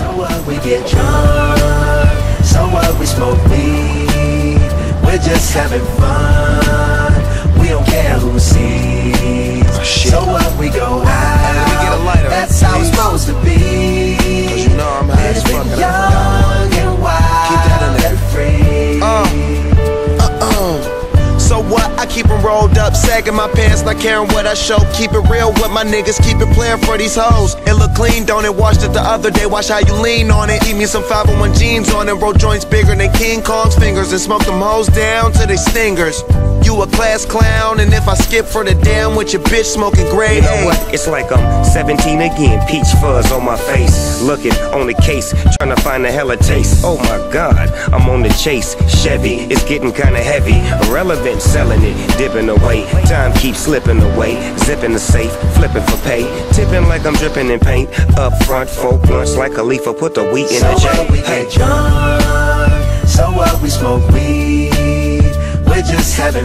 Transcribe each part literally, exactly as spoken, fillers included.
So what, we get drunk. So what, we smoke weed. We're just having fun. We don't care who sees. Oh, so what, we go out. We get a lighter, that's how it's supposed to be. Cause you know I'm high as fuck. Living young and wild and free. Uh, uh-uh. So what? I keep them rolled up, sagging my pants, not caring what I show. Keep it real with my niggas, keep it playing for these hoes. It look clean, don't it? Washed it the other day, watch how you lean on it. Eat me some five oh one jeans on it, roll joints bigger than King Kong's fingers, and smoke them hoes down to they stingers. You a class clown, and if I skip for the damn with your bitch smoking grade You know what? It's like I'm seventeen again, peach fuzz on my face. Looking on the case, trying to find a hella taste. Oh my God, I'm on the chase. Chevy, it's getting kinda heavy. Irrelevant, selling it, dipping away. Time keeps slipping away. Zipping the safe, flipping for pay. Tipping like I'm dripping in paint. Up front, folk blunts like a leaf, put the wheat in so the J. What, we hey. get drunk. So what, we smoke weed. We're just having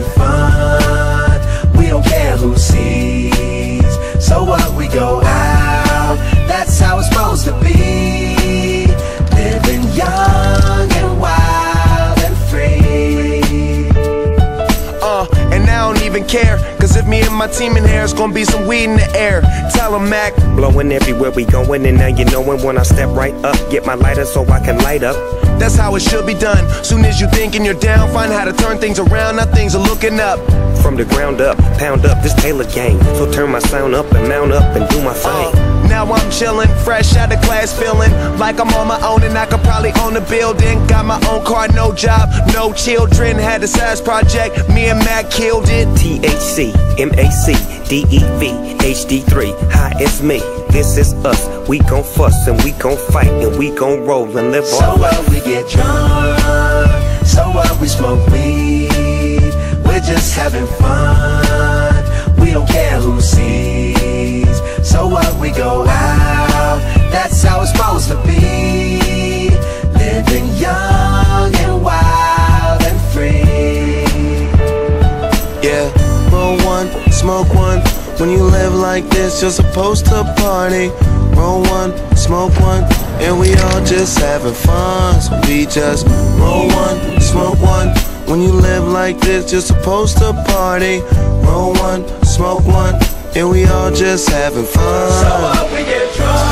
fun. We don't care who sees. So what, we go out. That's how it's supposed to be. Living young and wild and free. Uh, and I don't even care, cause if me and my team in here, it's gonna be some weed in the air. Tell 'em, Mac. Blowing everywhere we going, and now you knowin' when I step right up. Get my lighter so I can light up. That's how it should be done. Soon as you thinking you're down, find how to turn things around. Now things are looking up. From the ground up, pound up this Taylor gang. So turn my sound up and mount up and do my thing. Uh, now I'm chillin', fresh out of class, feeling like I'm on my own and I could probably own a building. Got my own car, no job, no children. Had a size project, me and Mac killed it. T H C, M A C, D E V, H D three. Hi, it's me. This is us. We gon' fuss and we gon' fight and we gon' roll and live so our life. So what, we get drunk. So what, we smoke weed. We're just having fun. We don't care who sees. So what, we go out. That's how it's supposed to be. Living young and wild and free. Yeah, roll one, smoke one. When you live like this, you're supposed to party. Roll one, smoke one, and we all just having fun. So we just roll one, smoke one. When you live like this, you're supposed to party. Roll one, smoke one, and we all just having fun. So what, we get drunk.